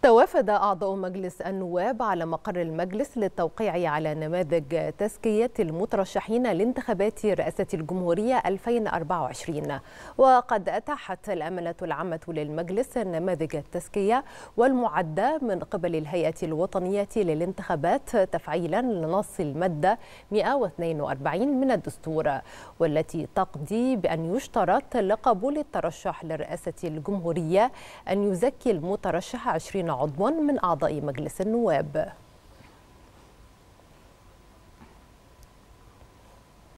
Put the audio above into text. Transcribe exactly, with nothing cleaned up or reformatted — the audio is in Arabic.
توافد أعضاء مجلس النواب على مقر المجلس للتوقيع على نماذج تزكية المترشحين لانتخابات رئاسة الجمهورية ألفين وأربعة وعشرين. وقد أتاحت الأمانة العامة للمجلس نماذج التزكية والمعدة من قبل الهيئة الوطنية للانتخابات تفعيلا لنص المادة مئة واثنين وأربعين من الدستور، والتي تقضي بأن يشترط لقبول الترشح لرئاسة الجمهورية أن يزكي المترشح عشرين عضوا من أعضاء مجلس النواب.